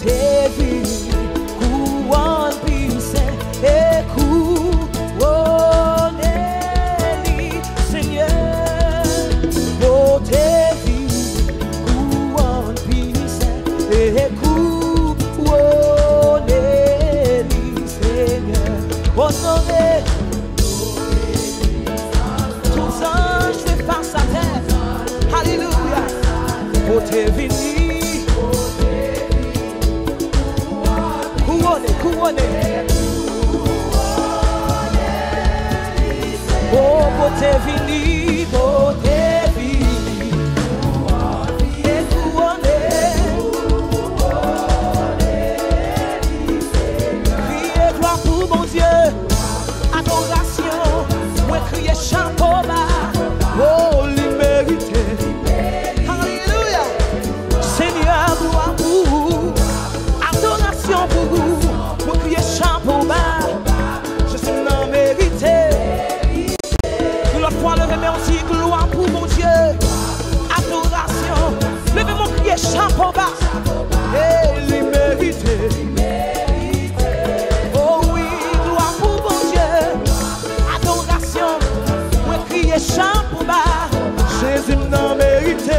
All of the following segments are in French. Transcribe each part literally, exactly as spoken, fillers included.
beauté vie, couronne puissant et couronne-lui, Seigneur. Beauté vie, couronne puissant et couronne-lui, Seigneur. Honoré, tous anges fait face à terre. Alléluia. Beauté vie. Couronne, couronne. Oh, beauté vini, beauté vini. Et couronne. Criez gloire pour mon Dieu. Adoration. Moi crier chapeau bas. Oh, liberté. Alléluia. Seigneur, gloire pour vous. Adoration pour vous. Moi crier chapeau bas. Je suis non mérité. L'autre fois, levez-moi aussi gloire pour mon Dieu. Adoration. Levez-moi crier chapeau bas. Et liberté. Oh oui, gloire pour mon Dieu. Adoration. Moi crier chapeau bas. Jésus non mérité.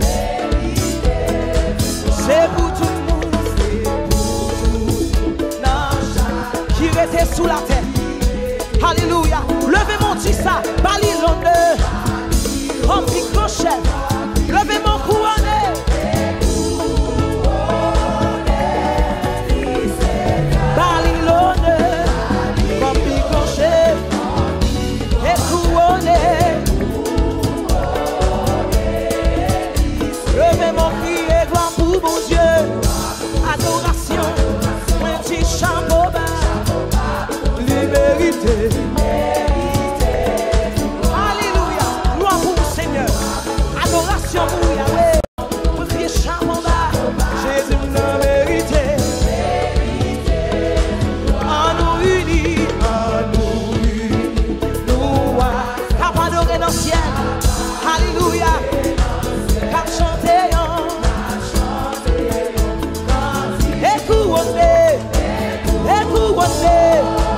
C'est pour tout le monde. C'est pour tout le monde. Qui était sous la terre. Alléluia. Levez mon petit ça. Balilonne. Homme qui crochet. Levez mon couronne. Balilonne. Homme qui crochet. Et couronne. Levez mon cri et gloire pour mon Dieu. Adoration. Un petit chapeau bas. Liberté. Alléluia. Gloire pour le Seigneur. Adoration pour Yahweh. Pour crier chapeau bas. Jésus la vérité. En nous unis. En nous unis. Nous capable d'adorer dans le ciel. Alléluia. Cap chanter. Et couronner. Et couronner.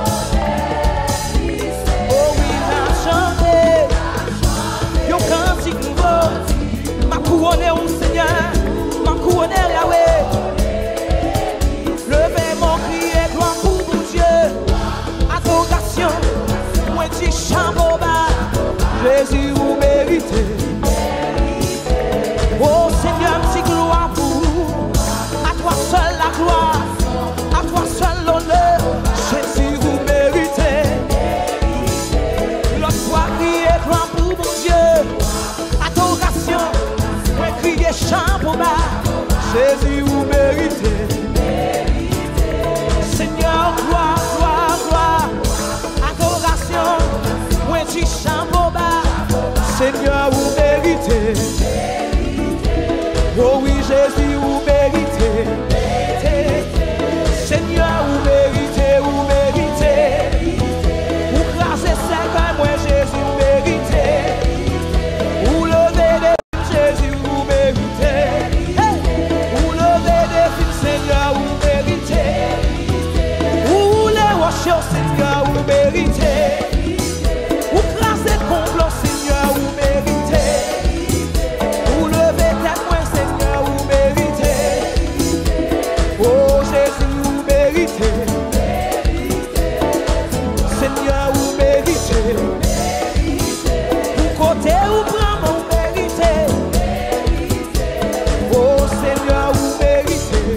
Oh oui, la chanter. Yo cantique nouveau. Ma couronne au Seigneur. Ma couronne Yahweh. Levez mon cri et gloire pour mon Dieu. Adoration. Moi dis chapeau bas. Jésus vous méritez. Oh Seigneur, petit gloire pour vous. À toi seul la gloire. À toi seul l'honneur. Jésus vous méritez. L'autre fois crier gloire pour mon Dieu. Adoration. Ouais crier chapeau bas. Jésus vous méritez. Seigneur, gloire, gloire, gloire. Adoration. Ouais dis chapeau bas. Seigneur vous méritez. Oh oui, Jésus, vous méritez. Seigneur, vous méritez, vous méritez. Vous crasez cinq ans, moi, Jésus, vous méritez. Vous levez des films, Jésus, vous méritez. Vous levez des films, Seigneur, vous méritez. Vous les washez, Seigneur, vous méritez. Vous crasez complot, Seigneur, vous méritez. Vous levez tête, moi, Seigneur, vous méritez. Oh Jésus, vous méritez. Seigneur, vous méritez. Pour côté ou prend mon mérité. Oh Seigneur, vous méritez.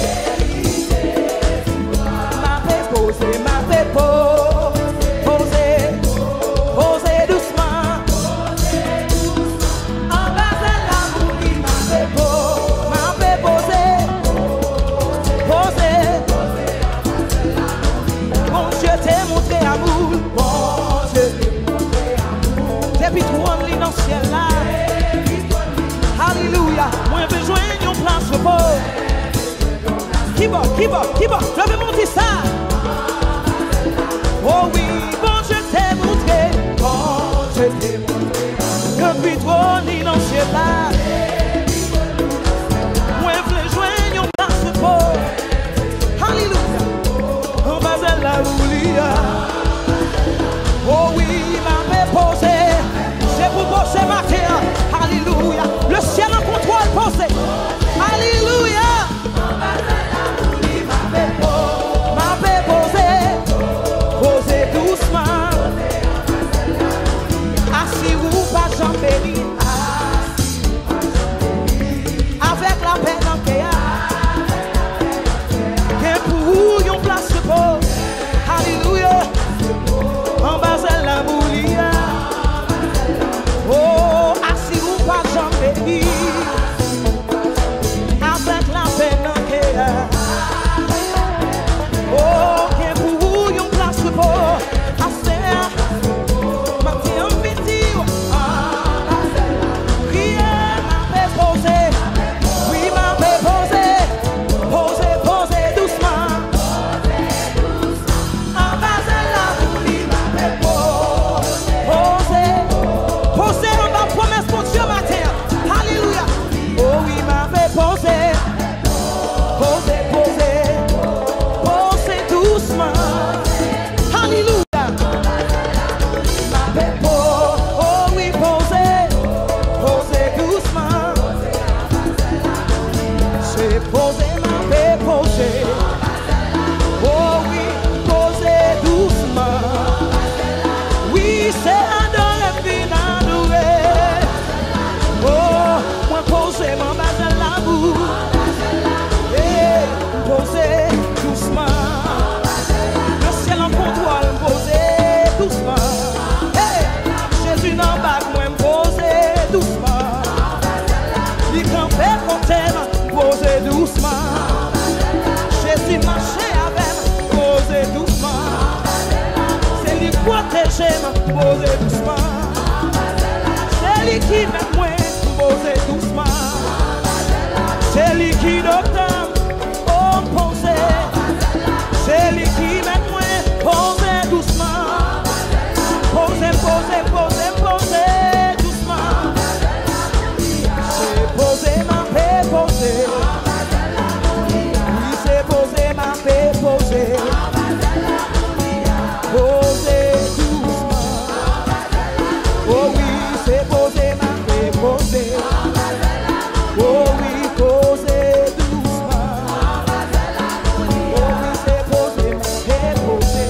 Ma paix posée, ma paix posée. Posée doucement. En bas de l'amour, ma paix posée. Ma paix posée. Posée. Bon Dieu t'ai montré amour. Bon Dieu. Depuis trois lignes dans le ciel là. Alléluia. Moi besoin d'une place repos. Qui va, qui va, qui va. Je vais monter ça. Oh oui, bon Dieu t'ai montré. Bon Dieu t'ai montré. Depuis trois lignes dans le ciel là. Moi besoin d'une place repos. c'est posé, m'a déposé. Oh oui, posé doucement. Oh oui, c'est posé, m'a déposé.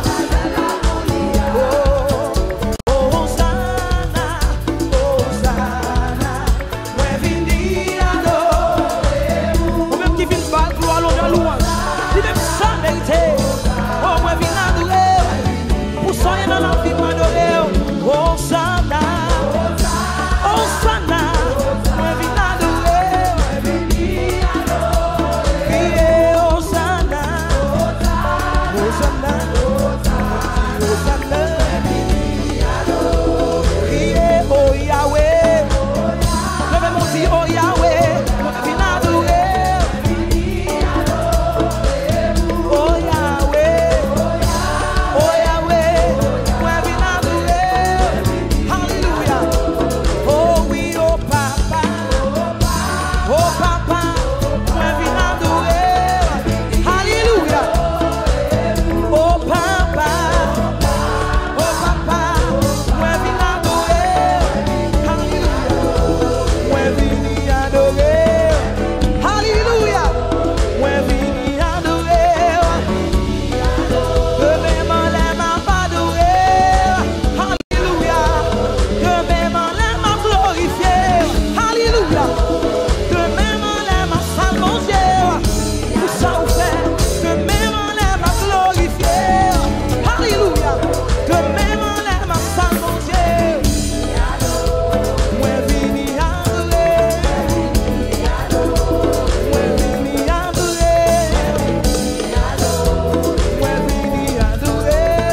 Oh, Hosanna, Hosanna, moi vini adorer. Ou même qui vient pas gloire, l'honneur, louange. Il même ça mérité. Oh, moi vini adorer. Pour soigner dans la vie, moi adorer. Hosanna, Hosanna, moi vini adorer. Crier Hosanna, Hosanna, Hosanna. Crier oh Yahweh. Levez mon dit oh Yahweh, moi vini adorer. Oh Yahweh, oh Yahweh, moi vini adorer. Hallelujah. Oh oui, oh Papa, oh Papa, moi vini adorer. Hallelujah. Oh Papa, oh Papa, moi vini adorer. Hallelujah. Moi vini adorer. Hallelujah. Moi vini adorer. Que même en l'aime à adorer. Hallelujah. Que même en l'aime à glorifier. Hallelujah. Que même en l'aime à s'allonger. Tout ça vous fait. Que même en l'aime à glorifier. Hallelujah. Que même en l'aime à s'allonger. Moi vini adorer. Moi vini adorer. Moi vini adorer.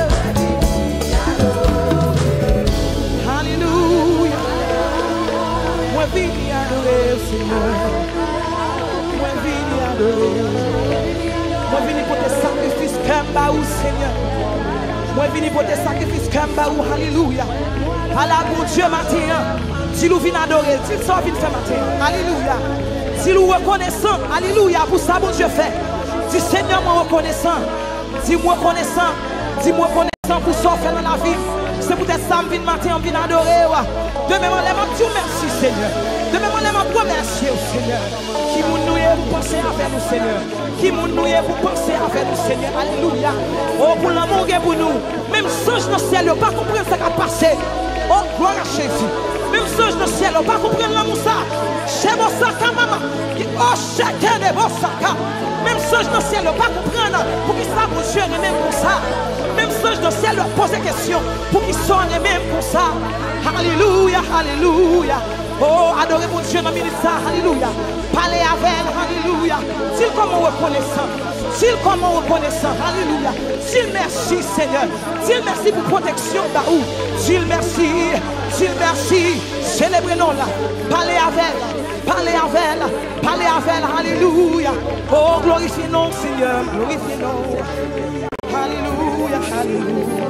Hallelujah. Moi vini adorer, Seigneur. Moi vini adorer. Moi vini pour tes sacrifices comme baou, Seigneur. Moi vini pour tes sacrifices comme baou, Alléluia. À la bon Dieu matin, si nous venons adorer, si nous venons faire matin, Alléluia. Si nous reconnaissons, Alléluia, pour ça bon Dieu fait. Si Seigneur moi reconnaissant, si moi reconnaissant, si moi reconnaissant pour ça faire dans la vie. C'est peut-être ça que je viens matin, on vient adorer. De même, on l'aime, Dieu merci Seigneur. De même, on l'aime, on remercier au Seigneur. Qui nous nous pour penser avec nous, Seigneur. Qui nous nous pour penser avec nous, Seigneur. Alléluia. Oh, pour l'amour qui est pour nous. Même singe dans le ciel, pas comprendre ce qui a passé. Oh, gloire à Jésus. Même singe dans le ciel, pas comprendre l'amour ça. Chez vos sacs, maman. Oh, chacun de vos sacs. Même singe dans le ciel, pas comprendre. Pour qu'il soit mon Dieu, même comme ça. Même singe dans le ciel, leur poser question. Pour qu'ils soient même comme ça. Alléluia, alléluia. Oh, adorez mon Dieu dans le ministère. Alléluia. Parlez avec elle. Alléluia. S'il comment reconnaissant. S'il comment reconnaissant. Alléluia. S'il merci, Seigneur. S'il merci pour protection. Baou. S'il merci. S'il merci. Célébrez-nous là. Parlez avec elle. Parlez avec elle. Parlez avec elle. Alléluia. Oh, glorifiez-nous, Seigneur. Glorifiez-nous. Alléluia. Alléluia.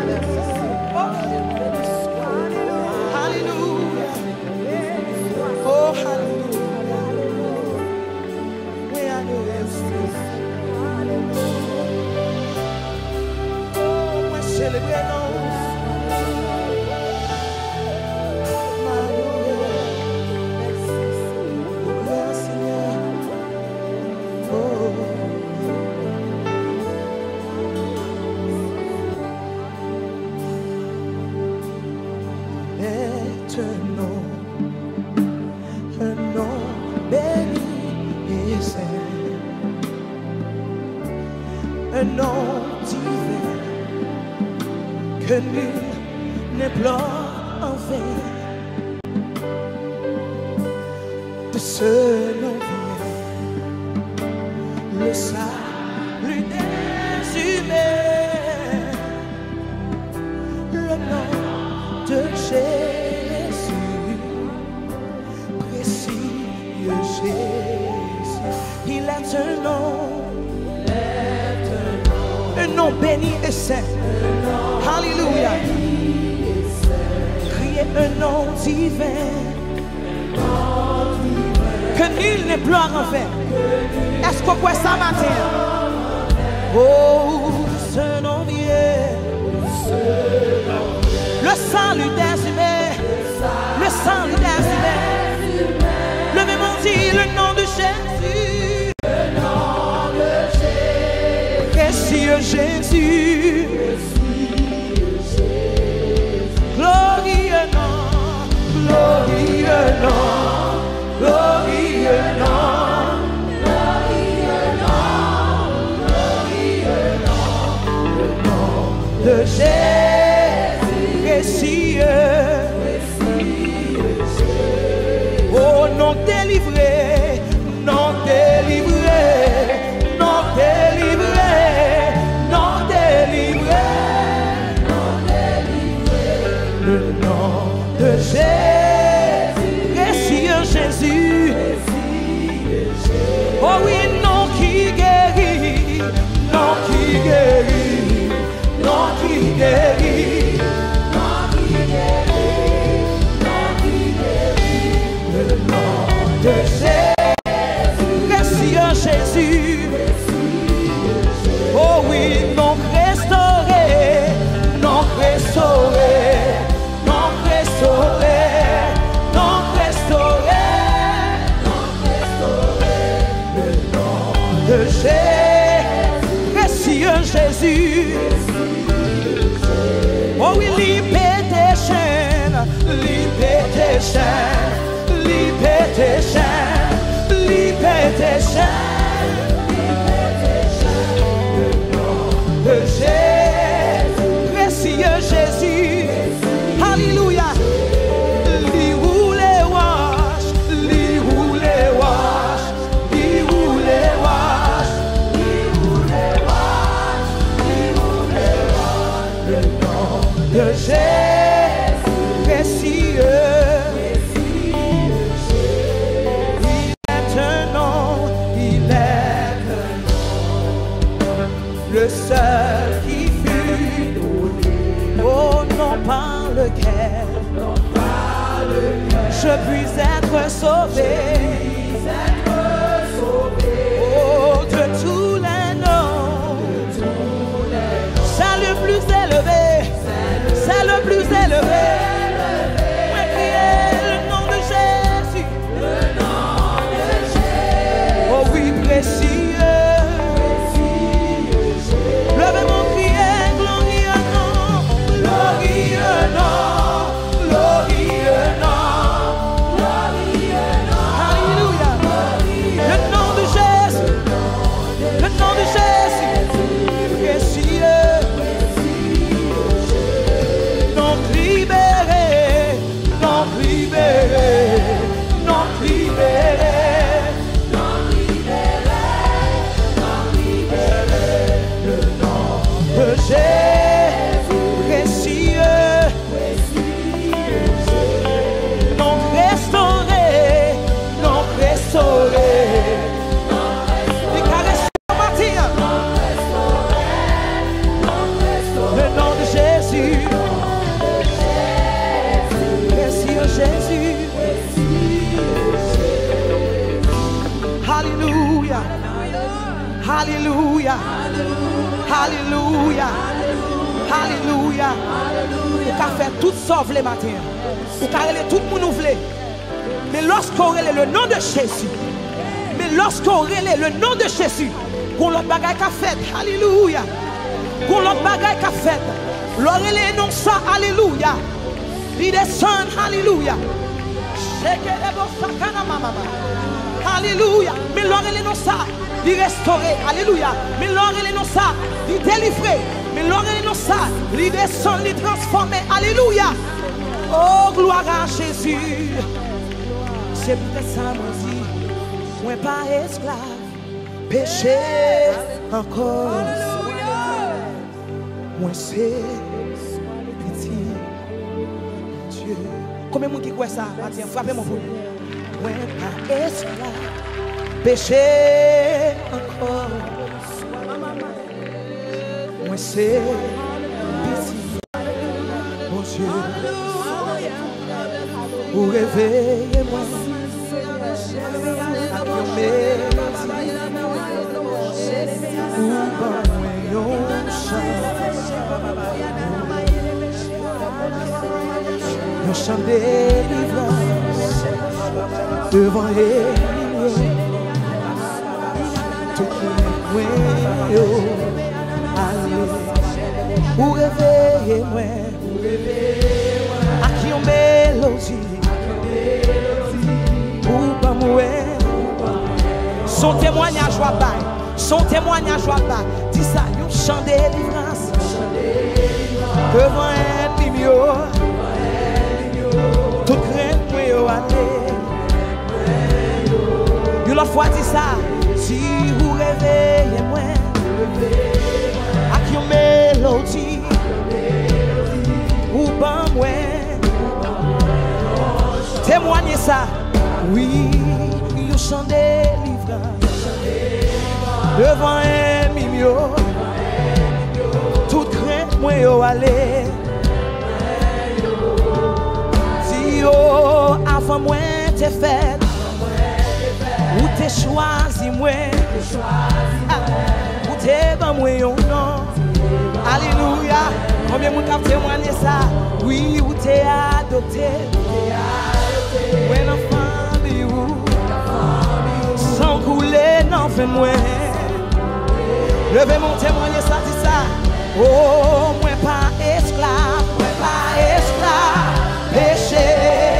Hallelujah. Oh, hallelujah. We are the oh, we're celebrating. Un nom divin que nul n'implore en vain. De ce nom vient le salut des humains. Le nom de Jésus, précieux Jésus. Il est un nom. Un nom béni et saint. Alléluia. Criez un nom divin. Que nul ne pleure en vain. Est-ce qu'on voit ça matin? Oh, ce nom vient. Le salut des humains. non délivré, non délivré, non délivré, non délivré, non délivré. Le nom de Jésus, précieux Jésus. Oh oui, non qui guérit, non qui guérit, non qui guérit, non qui guérit, non qui guérit. Le nom de Jésus, précieux Jésus. Oh oui, non restauré, non restauré, non restauré, non restauré, non restauré. Le nom de Jésus, précieux Jésus. Oh oui, libère tes chaînes, libère tes chaînes, libère tes chaînes, libère tes chaînes, libère tes chaînes. Le nom de Jésus, précieux Jésus. Alléluia. Li roule les wash, li roule les wash, li roule les wash, li roule les wash, li roule les wash. Le nom de Jésus, précieux. Le seul qui fut donné, oh non par lequel, non par lequel je puis être sauvé, je puis être sauvé. Oh, de tous les noms, de tous les noms, c'est le plus élevé, c'est le plus élevé. Moi crier le nom de Jésus, le nom de Jésus. Oh oui, précieux. Alléluia, Alléluia, Alléluia. Ou qu'a fait tout sauve les matins, ou qu'a relé tout le monde ouvlé. Mais lorsqu'on relé le nom de Jésus, mais lorsqu'on relé le nom de Jésus, qu'on l'autre bagaille qu'a fait, Alléluia, qu'on l'autre bagaille qu'a fait, l'on relé non ça, Alléluia, il descend, Alléluia. Alléluia, mais l'on relé non ça. Il restaurer, alléluia. Mais l'or et non ça, il délivrer. Mais l'or et non ça, il descend, il transformer, alléluia. Oh, gloire à Jésus. C'est peut-être ça, moi dit, moi pas esclave, péché encore. Moi c'est petit Dieu. Combien de monde qui croit ça? Frappez-moi pour moi. Moi pas esclave. Péché encore, moi c'est petit, mon Dieu, pour réveiller moi, à qui on mérite, ou pas moi un chant de délivrance devant les pour réveiller moi, à qui on mélodie, pour pas mourir. Son témoignage va pas, son témoignage va pas. Dis ça, un chant de délivrance devant un mieux. Tout crainte moi aller, Une autre fois dit ça, si vous réveillez moi, avec une mélodie, ou ban moi, témoignez ça, oui, il chant délivrance, devant un mimio, toute crainte moi yo aller, si yo avant moi t'es fait. Ou t'es choisi moi, ou t'es ban moi yon non. Alléluia. Combien de gens témoigné ça? Oui, ou t'es adopté. Ou un enfant de vous. Sans couler, non, fais-moi. Levez mon témoigner ça, dit ça. Oh, moi pas esclave, moi pas esclave, péché.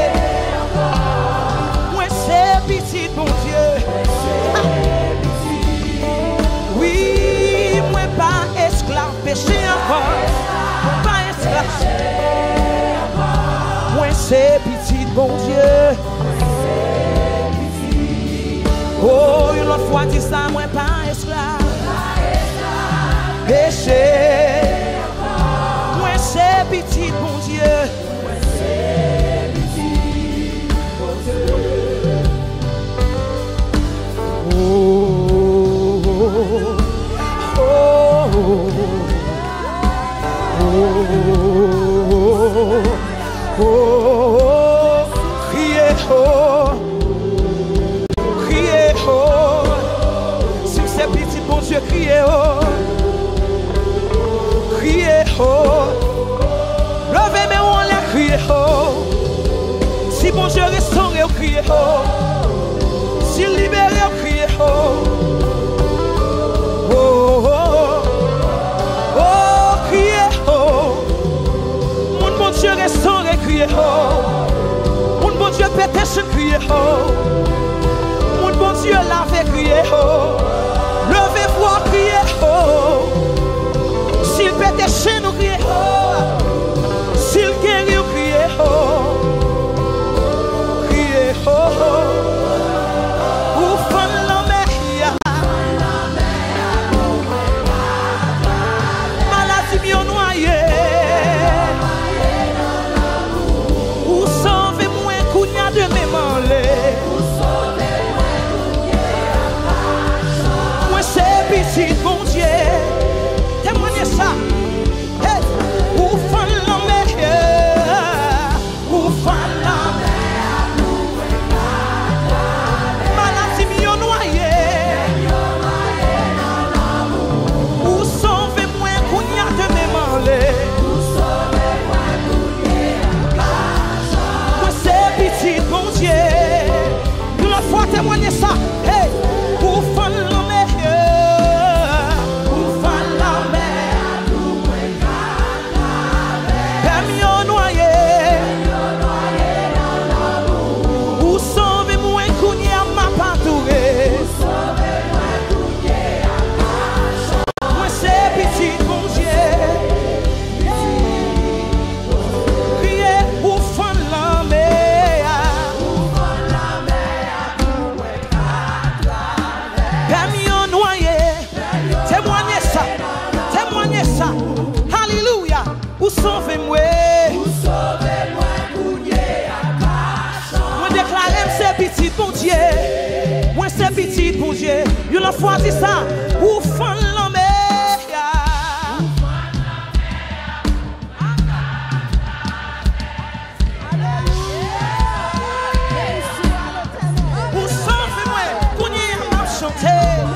Petit bon Dieu, oui, moi pas esclave, péché encore, pas esclave, moi c'est petit bon Dieu. Oh, une autre fois dit ça, moi pas esclave, péché, moi c'est petit bon Dieu. Oh, oh, oh, oh, oh, criez oh, criez oh, si c'est petit bon Dieu, criez oh, criez oh, levez mes mains là, criez oh, si bon Dieu restaure, criez oh. Si libéré, criez oh, oh, oh, oh, criez oh, mon bon Dieu restaure, criez oh, mon bon Dieu pétèche, criez oh, mon bon Dieu lave, criez oh, levez-vous, criez oh, s'il pétèche, nous criez oh, s'il guérit, criez oh, criez oh. Moi c'est petit bon Dieu, témoignez ça. Hey, ou fan la mer, ou fan la mer, maladie mi yo noyé, ou sauve moi kounya de mes malais. Moi c'est petit bon Dieu. Faut témoigner ça. Hey, pour faire la mer, pour faire la mer, permis au noyer, pour sauver moi cougné à ma patourée. Moi c'est petit bon Dieu. Criez pour faire la mer. Témoignez ça, témoignez ça, alléluia, ou sauvez-moi, ou sauvez-moi, moi déclare c'est petit bon Dieu, moi c'est petit bon Dieu, une fois dit ça, ou fan la mer. Ou sauvez-moi, qu'on y a chanté.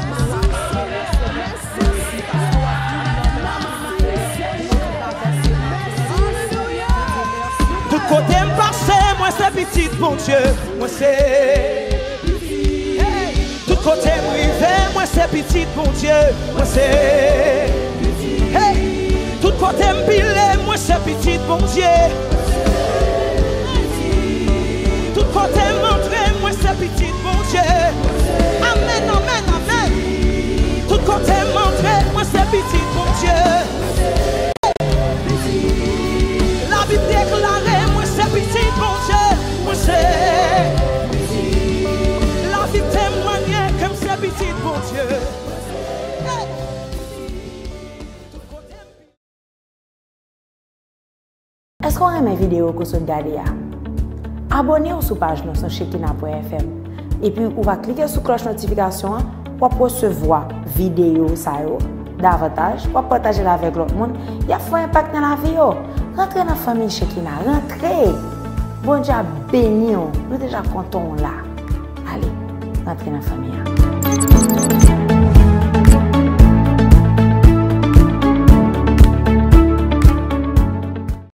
Côté me passé, moi c'est petit bon Dieu, moi c'est hey. Tout côté me rivé, moi c'est petit bon Dieu, moi c'est hey. Tout côté me pilé, moi c'est petit bon Dieu. Tout côté m'entré, moi c'est petit bon Dieu. Amen, amen, amen. Tout côté m'entré, moi c'est petit bon Dieu. La Bible déclare. Petit bon Dieu, moi c'est la vie témoigne, Est-ce qu'on aime mes vidéos que vous regardez? Abonnez-vous sur la page sur Shekina point F M. Et puis, vous va cliquer sur la cloche notification pour recevoir vidéo davantage, pour partager avec l'autre monde. Il y a un impact dans la vie. Rentrez dans la famille Shekina. Rentrez. Bon Dieu béni. Nous déjà contents là. Allez, rentrez dans la famille.